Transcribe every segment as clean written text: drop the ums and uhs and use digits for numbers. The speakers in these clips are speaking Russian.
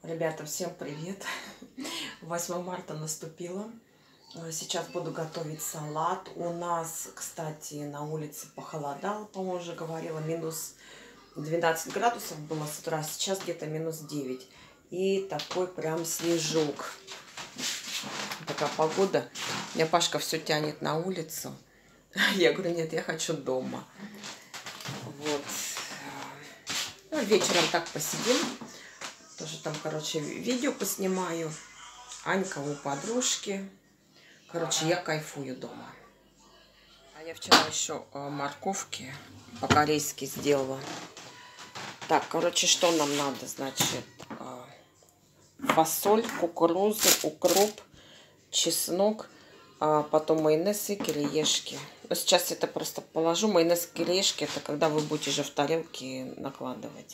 Ребята, всем привет! 8 марта наступило. Сейчас буду готовить салат. У нас, кстати, на улице похолодало, по-моему, уже говорила, минус 12 градусов было с утра, сейчас где-то минус 9. И такой прям снежок. Такая погода. Меня Пашка все тянет на улицу. Я говорю, нет, я хочу дома. Вот. Ну, вечером так посидим. Тоже там, короче, видео поснимаю. Анька у подружки. Короче, я кайфую дома. А я вчера еще морковки по-корейски сделала. Так, короче, что нам надо? Значит, фасоль, кукуруза, укроп, чеснок, потом майонез и кириешки. Но сейчас это просто положу. Майонез и кириешки — это когда вы будете уже в тарелке накладывать.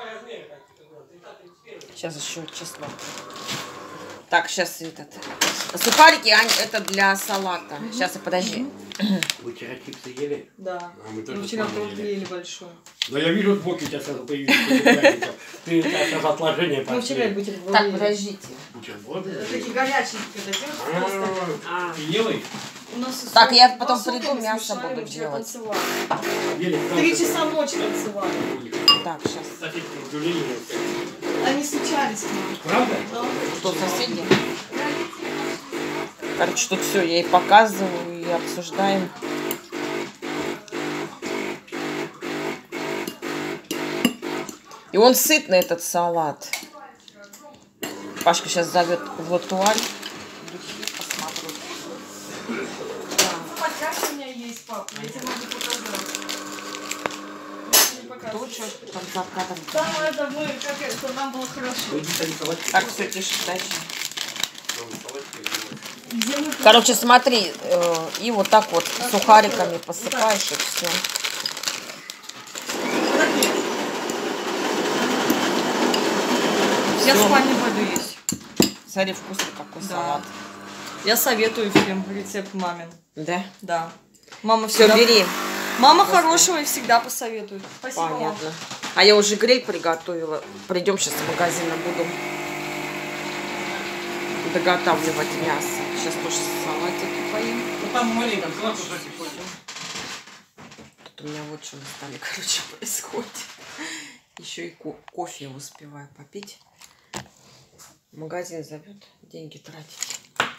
Сейчас еще чеснок. Так, сейчас этот. Сухарики, Ань, это для салата. Сейчас, подожди. Вы вчера чипсы ели? Да. А мы тоже вчера ели большой. Да я вижу, сбоку у тебя сразу появились. Ты сейчас отложение пошли. Мы вчера бутерброды. Так, подождите. Бутерброды? Такие горячие, когда делаешь. Ты ела их? Так, я потом приду, мясо буду делать. 3 часа ночи танцевали. Так, сейчас. Они стучались к нам. Правда? Да. Что, соседи? Короче, тут все, я ей показываю и обсуждаем. И он сытный, этот салат. Пашка сейчас зовет в латуаль. Духи посмотрю. Фотография у меня есть, пап. Я тебе могу показать. Точно, там за кадром. Там это мы, как это, нам было хорошо. Так, все, тише, дальше. Где мы... Короче, смотри, и вот так вот сухариками посыпаешь, и все. Я в спальне пойду есть. Смотри, вкусный какой салат. Я советую всем рецепт мамин. Да? Да. Мама Все, всегда... бери. Мама хорошего и всегда посоветует. Спасибо. Понятно. А я уже гриль приготовила. Придем сейчас в магазин, буду доготавливать мясо. Сейчас тоже салатик поем. Ну там маленько, Тут у меня вот что на столе, короче, происходит. Еще и кофе успеваю попить. Магазин зовет, деньги тратить.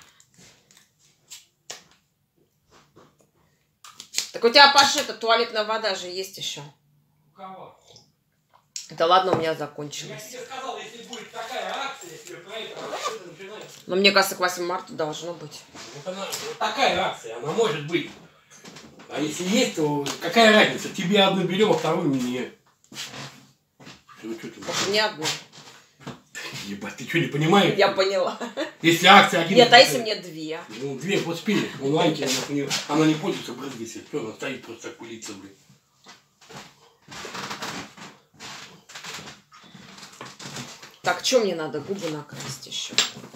Так у тебя, Паша, это туалетная вода же есть еще. У кого? Да ладно, у меня закончилась. Я тебе сказал, если будет такая акция, если про это начинается. Но мне кажется, к 8 марта должно быть. Вот она, вот такая акция, она может быть. А если есть, то какая разница? Тебе одну берем, а вторую мне. Что ты? Может, не одну. Ебать, ты что, не понимаешь? Я поняла. Если акция один... Нет, а если мне две? Ну, две вот спили. Онлайнки, она не пользуется, брызгается. Что, она стоит просто так пылится, блин. Так, что мне надо? Губы накрасить еще.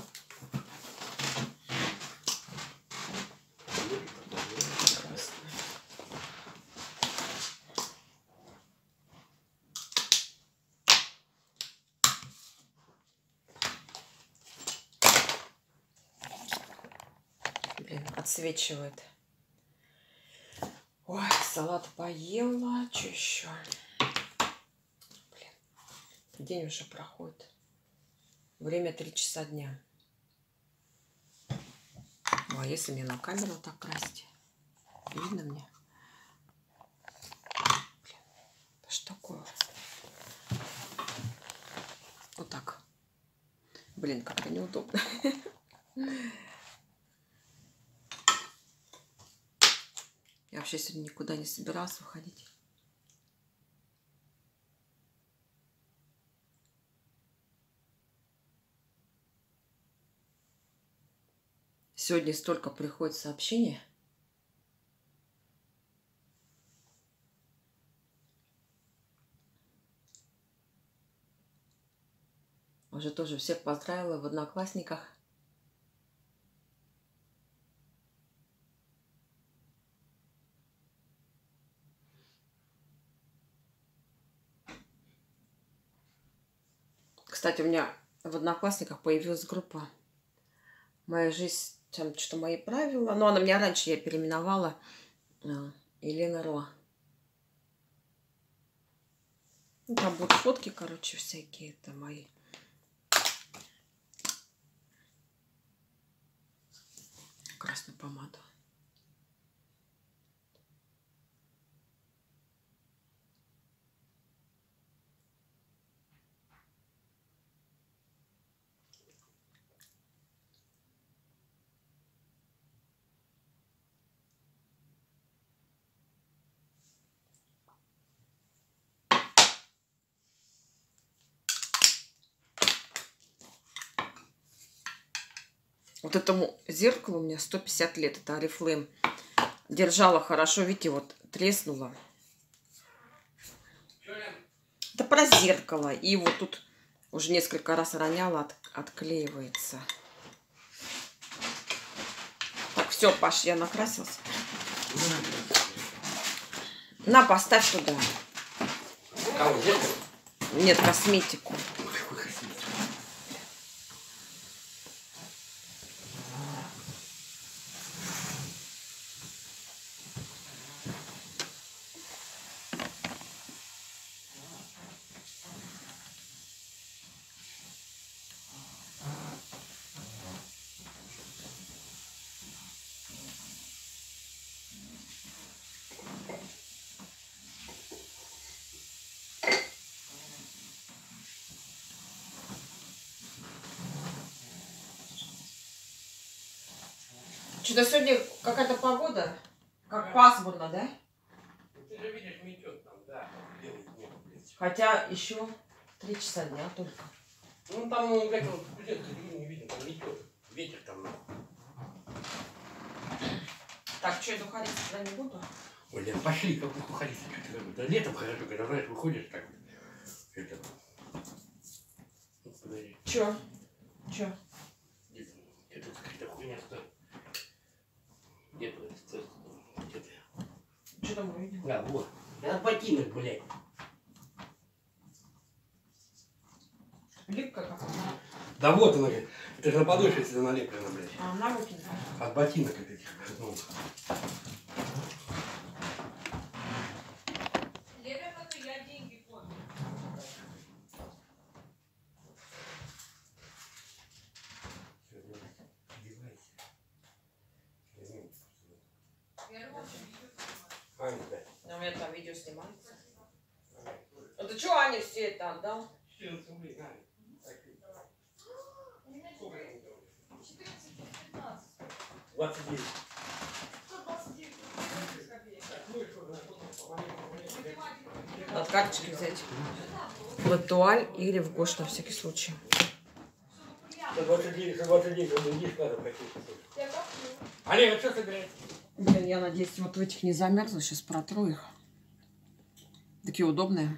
Блин, отсвечивает. Ой, салат поела. Что еще? Блин, день уже проходит. Время 3 часа дня. Ну, а если мне на камеру так красить? Видно мне? Блин, это что такое? Вот так. Блин, как-то неудобно. Я вообще сегодня никуда не собиралась выходить. Сегодня столько приходит сообщений. Уже тоже всех поздравила в Одноклассниках. Кстати, у меня в Одноклассниках появилась группа «Моя жизнь», там что-то мои правила. Но она меня раньше, я переименовала. Елена Ро. Ну, там будут фотки, короче, всякие. Это мои. Красную помаду. Вот этому зеркалу у меня 150 лет. Это Oriflame. Держала хорошо. Видите, вот треснула. Это про зеркало. И вот тут уже несколько раз роняла, отклеивается. Так, все, Паш, я накрасился. На, поставь туда. Кого, зеркало? Нет, косметику. Что-то сегодня какая-то погода, как пасмурно, да? Ты же видишь, метет там, да. Хотя еще 3 часа дня только. Ну там, блядь, вот не видно, там метет. Ветер там. Так, что, я духарить сюда не буду? Ой, Лен, пошли, как уходить. Да летом хорошо, когда, знаешь, выходишь так вот. Это. Подожди. Че? Это какая-то хуйня стоит. Где-то это. Что там увидел? Да, вот. Это ботинок, блядь. Липка какая-то. Да вот она, это же на подошве если налеплено, блядь. А, на руки, да? От ботинок от этих. Ну. Я деньги помню. Аня, да. У меня там видео снимается. А ты что, Ане все это отдал? 14 рублей, Аня. У меня 14, 15. 29. 129 копеек. От карточки взять. В Латуаль или в Гош на всякий случай. 129, он иди надо пройти. Олег, а что собираешься? Блин, я надеюсь, вот в этих не замерзла. Сейчас протру их. Такие удобные.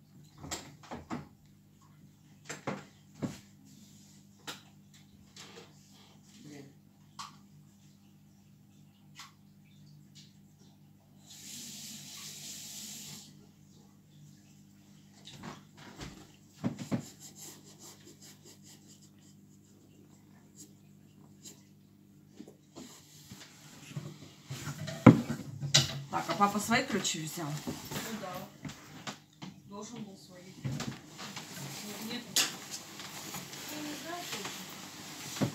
Так, а папа свои ключи взял? Ну да. Должен был свои. Нет. Я не знаю, что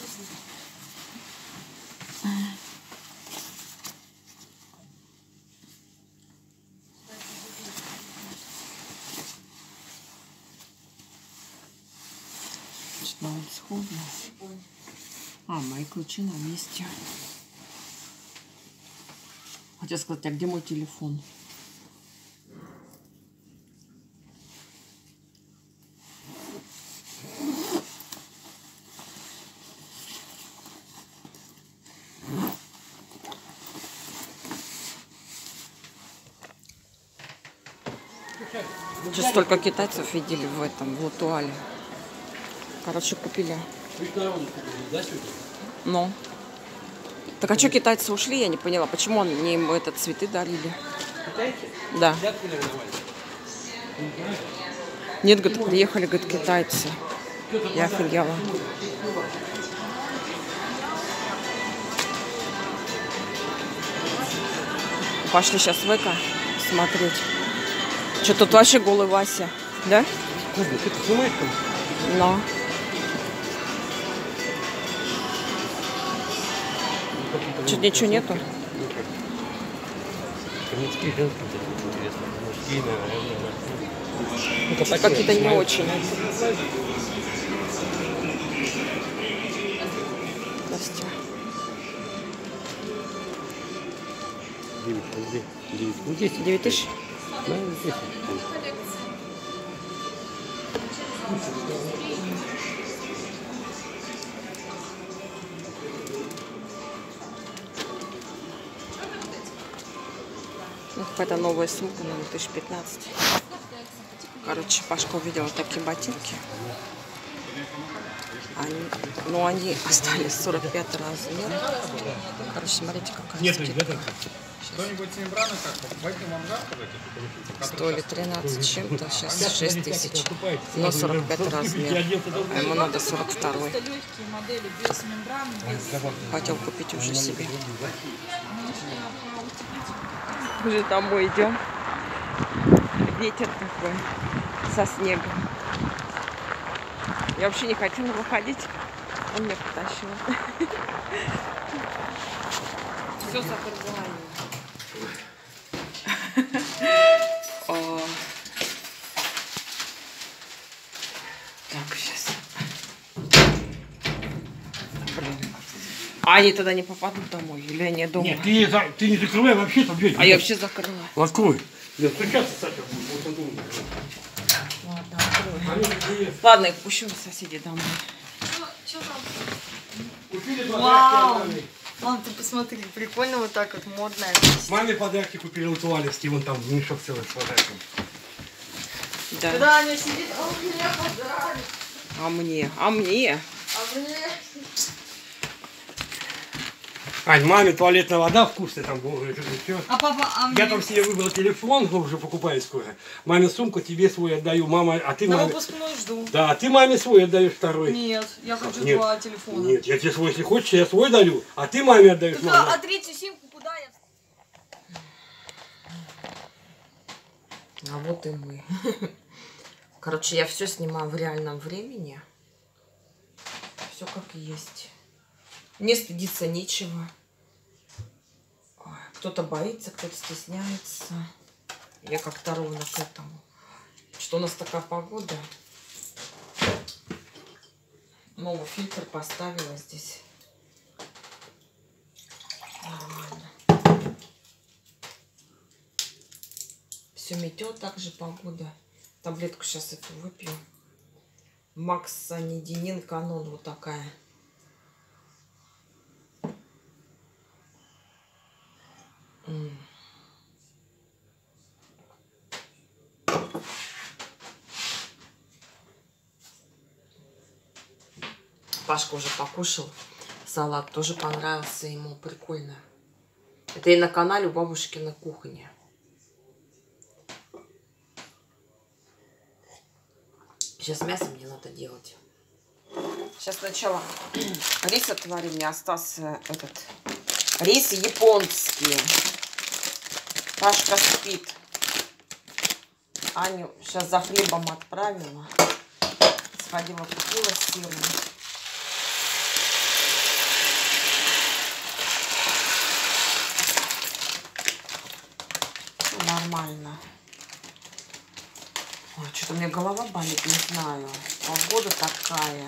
Что-то на улице холодно. А, мои ключи на месте. Хотела сказать, а где мой телефон? Сейчас столько китайцев видели в этом, в Латуале. Короче, купили. Ну. Так а что китайцы ушли, я не поняла. Почему они им это цветы дарили? Китайцы? Да. Взятку, наверное, давали. Нет, говорит, приехали, говорит, китайцы. Я офигела. Пошли сейчас в Эко смотреть. Что тут вообще голый Вася, да? Кузя, ты снимаешь там? Но. Что-то ничего нету? Какие-то не очень. Костя. 9 тысяч? Да, 10. Ну, какая-то новая сумка на 2015. Короче, Пашка увидела такие ботинки. Они остались 45 размер. Короче, смотрите, какая скидка. Кто-нибудь Симбрана как-то? Пойдем вам жарко? Стоили 13 чем-то, сейчас 6 тысяч. Но 45 размер. А ему надо 42. Легкие модели без мембран, без... Хотел купить уже себе. Уже домой идем. Ветер такой со снегом. Я вообще не хотела выходить. Он меня потащил. Все закрываю. Так, сейчас. Блин. А они тогда не попадут домой? Или они дома? Нет, ты не закрывай вообще там дверь. А я вообще закрыла. Открой. Да, стучаться, Саша, будет. Вот он думает. Ладно, открою. Ладно, я пущу соседей домой. Что там? Купили Вау! подарки. Мам, ты посмотри, прикольно вот так вот, модная. Маме подарки купили у Туалевский, вон там мешок целый с подарком. Да. Когда Аня сидит, а у меня подарок. А мне? А мне? А мне... Ань, маме туалетная вода вкусная там была. А папа, а мне... Я там себе выбрал телефон, уже покупаю скоро. Маме сумку, тебе свой отдаю. Мама, а ты На маме... выпускной жду. Да, а ты маме свой отдаешь второй. Нет, я хочу Нет. два телефона. Нет, я тебе свой, если хочешь, я свой дарю, а ты маме отдаешь. Так, Мама. а третью симку куда я... А вот и мы. Короче, я все снимаю в реальном времени. Все как есть. Не стыдиться нечего. Кто-то боится, кто-то стесняется. Я как-то ровно к этому. Что у нас такая погода. Новый фильтр поставила здесь. Нормально. Все метет, также погода. Таблетку сейчас эту выпью. Максанидинин Канон, вот такая. Пашка уже покушал. Салат тоже понравился ему. Прикольно. Это и на канале у бабушки на кухне. Сейчас мясо мне надо делать. Сейчас сначала рис отварим. Мне остался этот рис японский. Пашка спит. Аню сейчас за хлебом отправила. Сходила, купила сыру. Нормально. Что-то у меня голова болит, не знаю. Погода такая.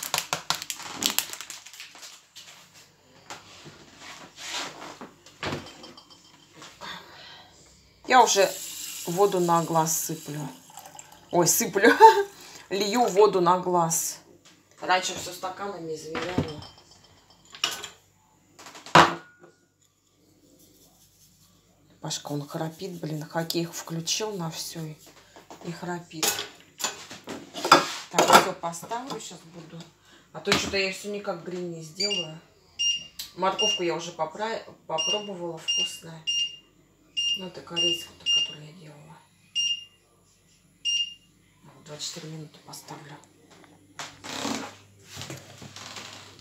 Я уже воду на глаз сыплю. Ой, сыплю. Лью воду на глаз. Раньше все стаканами заверяла. Пашка, он храпит, блин. Хоккей включил на все и храпит. Так, все поставлю, сейчас буду. А то что-то я все никак гриль не сделаю. Морковку я уже попробовала, вкусная. Ну, это корейская, которую я делала. 24 минуты поставлю.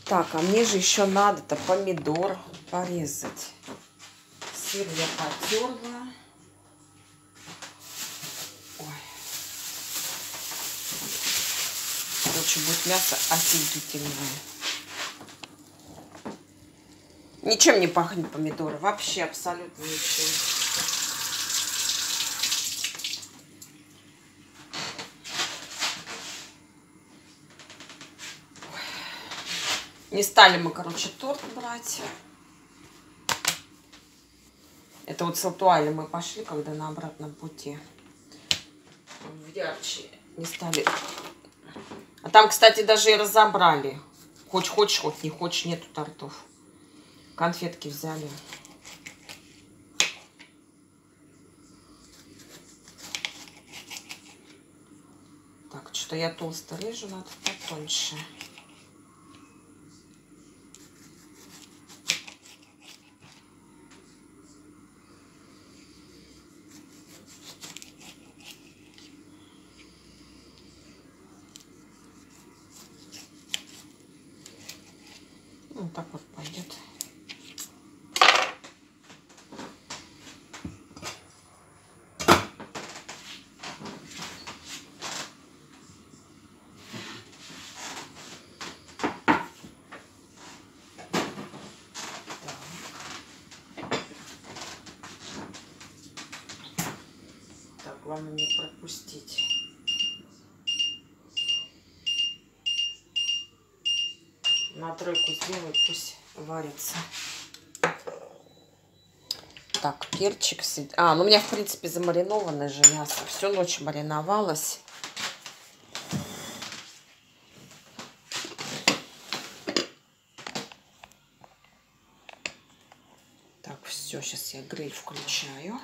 Так, а мне же еще надо-то помидор порезать. Сыр я потерла. Ой. Короче, будет мясо офигительное. Ничем не пахнет помидоры. Вообще абсолютно ничем. Не стали мы, короче, торт брать. Это вот с Алтуали мы пошли, когда на обратном пути. В Ярче не стали. А там, кстати, даже и разобрали. Хоть хочешь, хоть не хочешь, нету тортов. Конфетки взяли. Так, что я толсто режу, надо потоньше. Вот так вот пойдет. Так, главное не пропустить. На тройку сделаю, пусть варится. Так, перчик. А, ну у меня, в принципе, замаринованное же мясо. Всю ночь мариновалось. Так, все, сейчас я гриль включаю.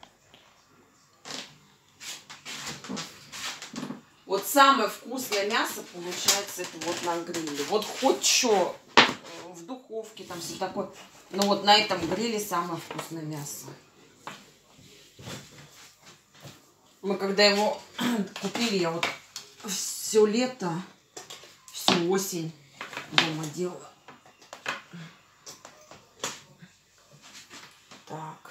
Вот самое вкусное мясо получается это вот на гриле. Вот хоть что в духовке там все такое. Но вот на этом гриле самое вкусное мясо. Мы когда его купили, я вот все лето, всю осень дома делала. Так.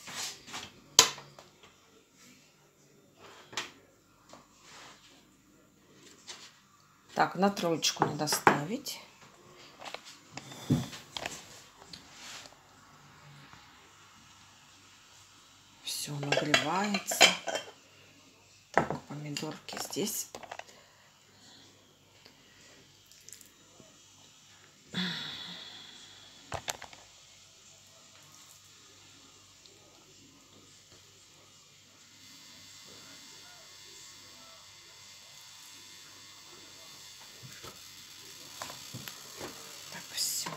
Так, на троечку надо ставить. Все нагревается. Так, помидорки здесь. Так, все.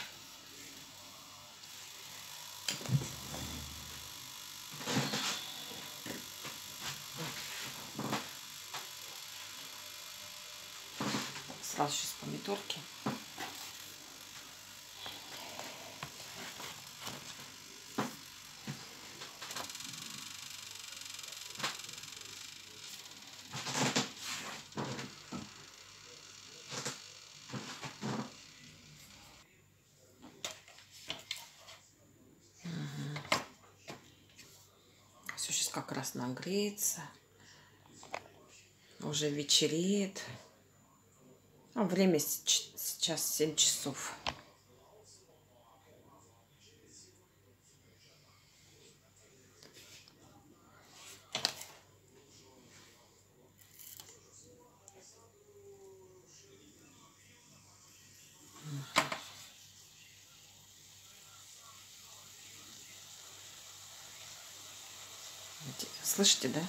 Сразу сейчас помидорки. Все сейчас как раз нагреется. Уже вечереет. А время сейчас 7 часов. Слышите, да?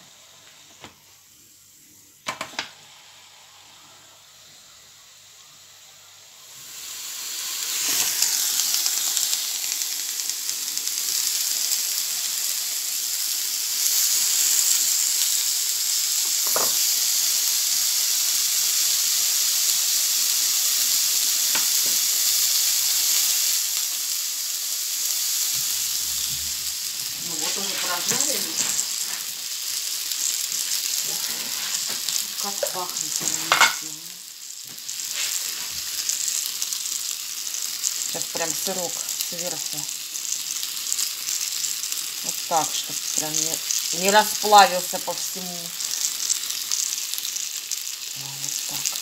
Ну вот уже прожарили. Как пахнет ароматно. Сейчас прям сырок сверху. Вот так, чтобы прям не расплавился по всему. Вот так.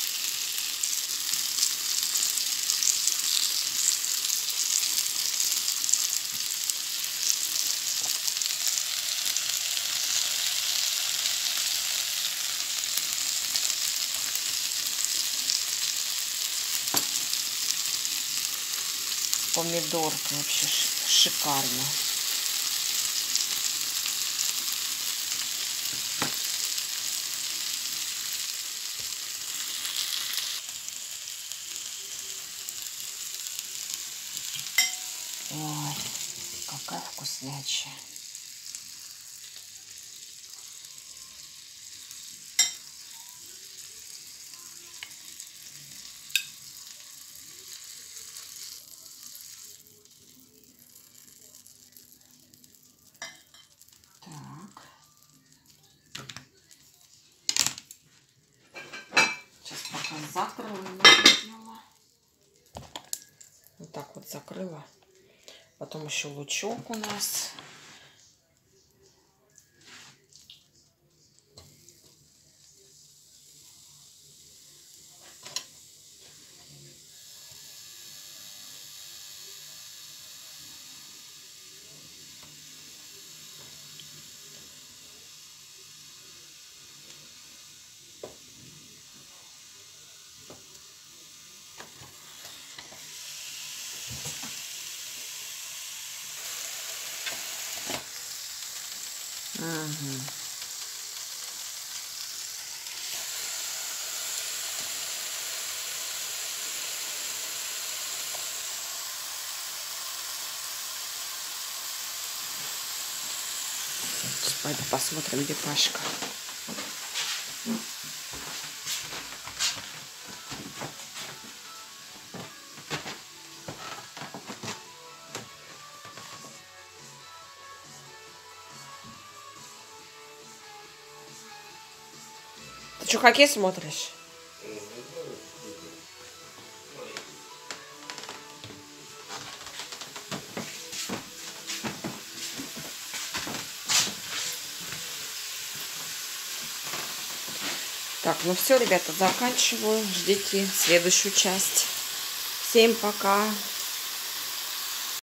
Помидорка вообще шикарно. Ой, какая вкуснячая. Так. Сейчас пока закрыла, не сделала. Вот так вот закрыла. Потом еще лучок у нас. Угу. Пойду посмотрим, где Пашка. Ты что, хоккей смотришь? Так, ну все, ребята, заканчиваю. Ждите следующую часть. Всем пока.